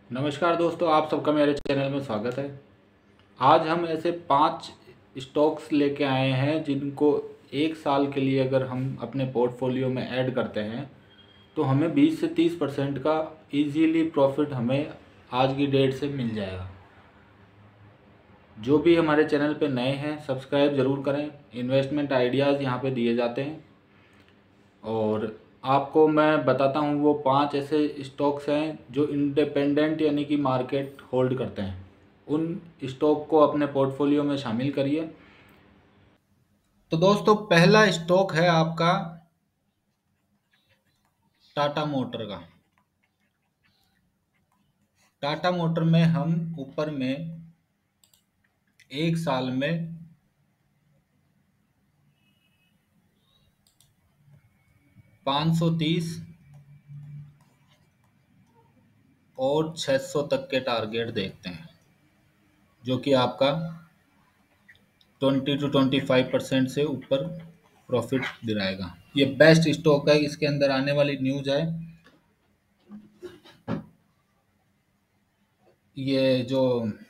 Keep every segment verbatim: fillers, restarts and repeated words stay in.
नमस्कार दोस्तों, आप सबका मेरे चैनल में स्वागत है। आज हम ऐसे पांच स्टॉक्स लेके आए हैं जिनको एक साल के लिए अगर हम अपने पोर्टफोलियो में ऐड करते हैं तो हमें बीस से तीस परसेंट का इजीली प्रॉफिट हमें आज की डेट से मिल जाएगा। जो भी हमारे चैनल पे नए हैं सब्सक्राइब ज़रूर करें। इन्वेस्टमेंट आइडियाज़ यहाँ पे दिए जाते हैं और आपको मैं बताता हूँ वो पांच ऐसे स्टॉक्स हैं जो इंडिपेंडेंट यानी कि मार्केट होल्ड करते हैं। उन स्टॉक को अपने पोर्टफोलियो में शामिल करिए। तो दोस्तों, पहला स्टॉक है आपका टाटा मोटर का। टाटा मोटर में हम ऊपर में एक साल में पाँच सौ तीस और छह सौ तक के टारगेट देखते हैं, जो कि आपका बीस टू पच्चीस परसेंट से ऊपर प्रॉफिट दिलाएगा। ये बेस्ट स्टॉक है। इसके अंदर आने वाली न्यूज़ है, ये जो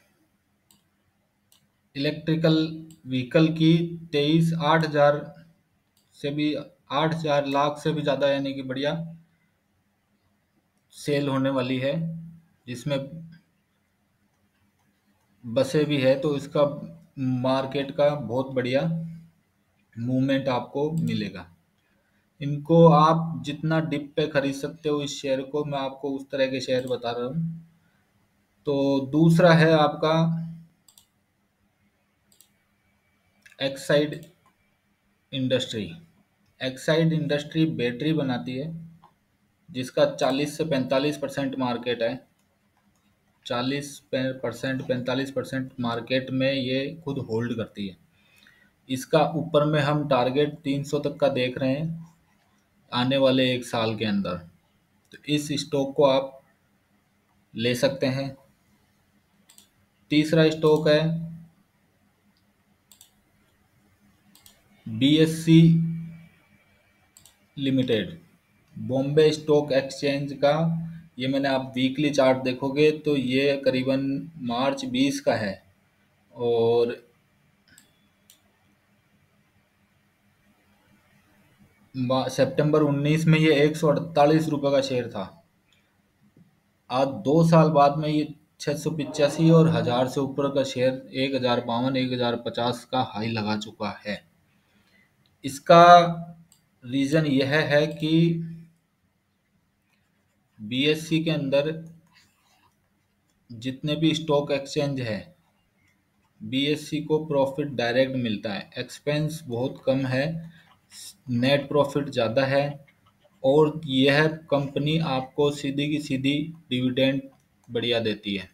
इलेक्ट्रिकल व्हीकल की तेईस आठ हजार से भी आठ हजार लाख से भी ज़्यादा यानी कि बढ़िया सेल होने वाली है, जिसमें बसें भी है। तो इसका मार्केट का बहुत बढ़िया मूवमेंट आपको मिलेगा। इनको आप जितना डिप पे खरीद सकते हो इस शेयर को, मैं आपको उस तरह के शेयर बता रहा हूँ। तो दूसरा है आपका Exide industry. Exide industry battery बनाती है, जिसका चालीस से पैंतालीस परसेंट मार्केट है। चालीस परसेंट पैंतालीस परसेंट मार्केट में ये खुद होल्ड करती है। इसका ऊपर में हम टारगेट तीन सौ तक का देख रहे हैं आने वाले एक साल के अंदर। तो इस स्टॉक को आप ले सकते हैं। तीसरा स्टॉक है BSE limited, Bombay stock exchange का। ये मैंने आप वीकली चार्ट देखोगे तो ये करीबन मार्च बीस का है और सितंबर उन्नीस में ये एक सौ अड़तालीस रुपये का शेयर था। आज दो साल बाद में ये छः सौ पिचासी और हज़ार से ऊपर का शेयर एक हज़ार बावन एक हज़ार पचास का हाई लगा चुका है। इसका रीज़न यह है कि बीएससी के अंदर जितने भी स्टॉक एक्सचेंज है, बीएससी को प्रॉफिट डायरेक्ट मिलता है, एक्सपेंस बहुत कम है, नेट प्रॉफिट ज़्यादा है और यह कंपनी आपको सीधी की सीधी डिविडेंड बढ़िया देती है।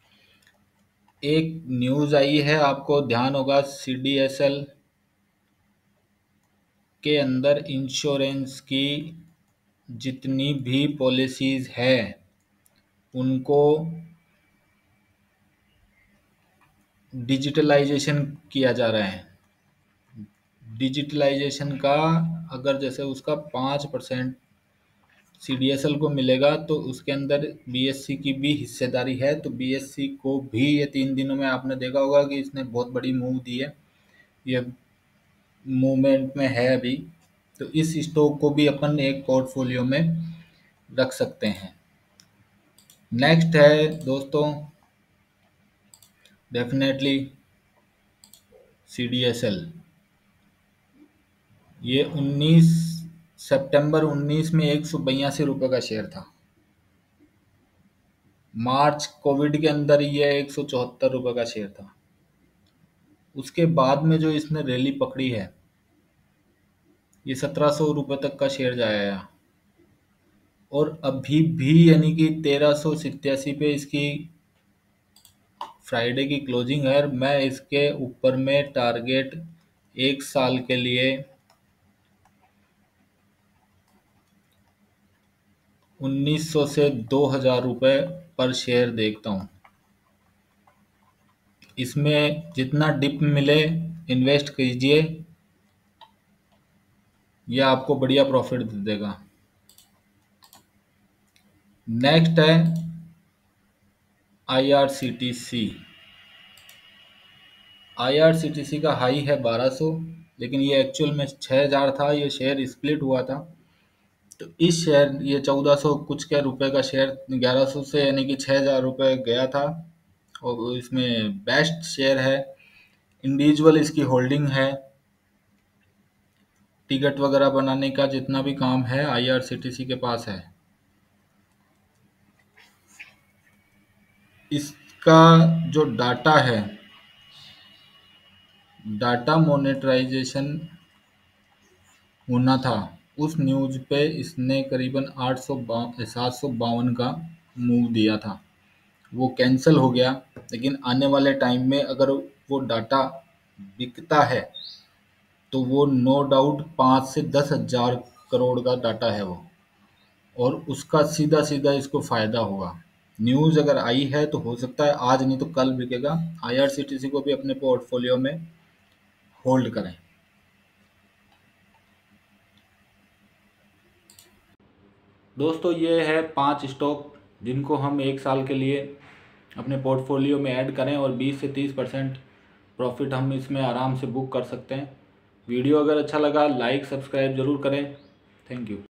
एक न्यूज़ आई है, आपको ध्यान होगा, सीडीएसएल के अंदर इंश्योरेंस की जितनी भी पॉलिसीज़ है उनको डिजिटलाइजेशन किया जा रहा है। डिजिटलाइजेशन का अगर जैसे उसका पाँच परसेंट सीडीएसएल को मिलेगा तो उसके अंदर बीएससी की भी हिस्सेदारी है। तो बीएससी को भी ये तीन दिनों में आपने देखा होगा कि इसने बहुत बड़ी मूव दी है, ये मूवमेंट में है अभी। तो इस स्टॉक को भी अपन एक पोर्टफोलियो में रख सकते हैं। नेक्स्ट है दोस्तों डेफिनेटली सीडीएसएल। ये उन्नीस सितंबर उन्नीस में एक सौ बयासी रुपये का शेयर था। मार्च कोविड के अंदर ये एक सौ चौहत्तर रुपये का शेयर था। उसके बाद में जो इसने रैली पकड़ी है, ये सत्रह सौ रुपये तक का शेयर जाया और अभी भी यानी कि तेरह सौ सत्तासी पे इसकी फ्राइडे की क्लोजिंग है। मैं इसके ऊपर में टारगेट एक साल के लिए उन्नीस सौ से दो हज़ार रुपये पर शेयर देखता हूँ। इसमें जितना डिप मिले इन्वेस्ट कीजिए, यह आपको बढ़िया प्रॉफिट दे देगा। नेक्स्ट है आईआरसीटीसी। आईआरसीटीसी का हाई है बारह सौ, लेकिन ये एक्चुअल में छः हज़ार था। ये शेयर स्प्लिट हुआ था, तो इस शेयर ये चौदह सौ कुछ के रुपए का शेयर ग्यारह सौ से यानी कि छः हज़ार रुपये गया था। और इसमें बेस्ट शेयर है, इंडिविजुअल इसकी होल्डिंग है। टिकट वगैरह बनाने का जितना भी काम है आईआरसीटीसी के पास है। इसका जो डाटा है, डाटा मोनेटाइजेशन होना था, उस न्यूज़ पे इसने करीबन आठ सौ सात सौ बावन का मूव दिया था। वो कैंसिल हो गया, लेकिन आने वाले टाइम में अगर वो डाटा बिकता है तो वो नो डाउट पाँच से दस हजार करोड़ का डाटा है वो, और उसका सीधा सीधा इसको फायदा होगा। न्यूज़ अगर आई है तो हो सकता है आज नहीं तो कल बिकेगा। आईआरसीटीसी को भी अपने पोर्टफोलियो में होल्ड करें। दोस्तों, ये है पांच स्टॉक जिनको हम एक साल के लिए अपने पोर्टफोलियो में ऐड करें और बीस से तीस परसेंट प्रॉफिट हम इसमें आराम से बुक कर सकते हैं। वीडियो अगर अच्छा लगा लाइक सब्सक्राइब ज़रूर करें। Thank you.